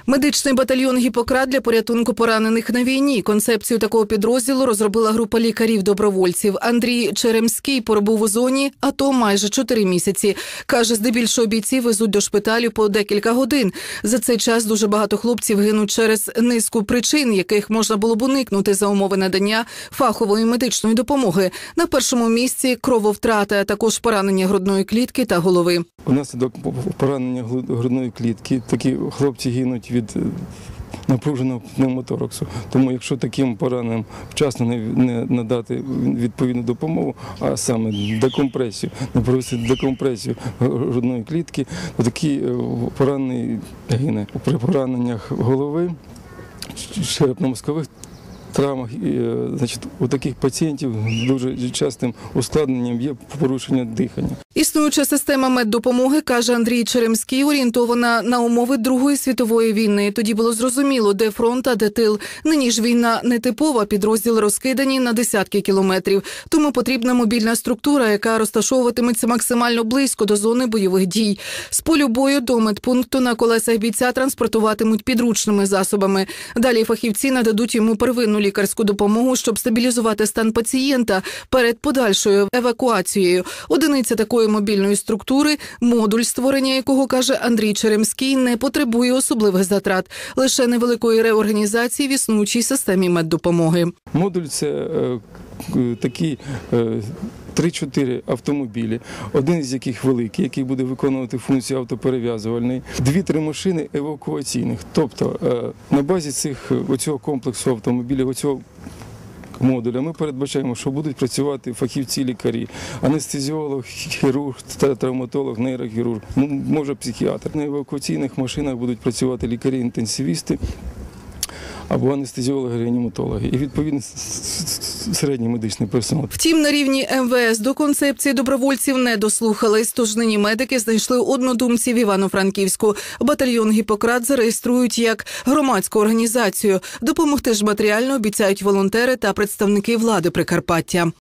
Медичний батальйон «Гіппократ» для порятунку поранених на війні. Концепцію такого підрозділу розробила група лікарів-добровольців. Андрій Черемський пробув у зоні АТО майже 4 місяці. Каже, здебільшого бійців везуть до шпиталю по декілька годин. За цей час дуже багато хлопців гинуть через низку причин, яких можна було б уникнути за умови надання фахової медичної допомоги. На першому місці крововтрата, а також поранення грудної клітки та голови. Внаслідок поранення грудної клітки такі хлопці гинуть від напруженого пневмотораксу. Тому якщо таким пораненим вчасно не надати відповідну допомогу, а саме декомпресію, не провести декомпресію грудної клітки, то такий поранений гине. При пораненнях голови, черепно-мозкових травмах, у таких пацієнтів дуже частим ускладненням є порушення дихання. Існуюча система меддопомоги, каже Андрій Черемський, орієнтована на умови Другої світової війни. Тоді було зрозуміло, де фронт, а де тил. Нині ж війна нетипова, підрозділи розкидані на десятки кілометрів. Тому потрібна мобільна структура, яка розташовуватиметься максимально близько до зони бойових дій. З полю бою до медпункту на колесах бійця транспортуватимуть підручними засобами. Далі фахівці нададуть йому первинну лікарську допомогу, щоб стабілізувати стан пацієнта перед подальшою евакуацією. Одиниця такої мобільної структури, модуль, створення якого, каже Андрій Черемський, не потребує особливих затрат, лише невеликої реорганізації в існуючій системі меддопомоги. Модуль – це такі 3-4 автомобілі, один з яких великий, який буде виконувати функцію автоперев'язувальної, 2-3 машини евакуаційних. Тобто на базі оцього комплексу автомобілів, оцього модуля ми передбачаємо, що будуть працювати фахівці-лікарі, анестезіолог, хірург, травматолог, нейрохірург, може психіатр. На евакуаційних машинах будуть працювати лікарі-інтенсивісти або анестезіологи-реаніматологи і, відповідно, середній медичний персонал. Втім, на рівні МВС до концепції добровольців не дослухались, тож нині медики знайшли однодумців в Івано-Франківську. Батальйон «Гіппократ» зареєструють як громадську організацію. Допомогти ж матеріально обіцяють волонтери та представники влади Прикарпаття.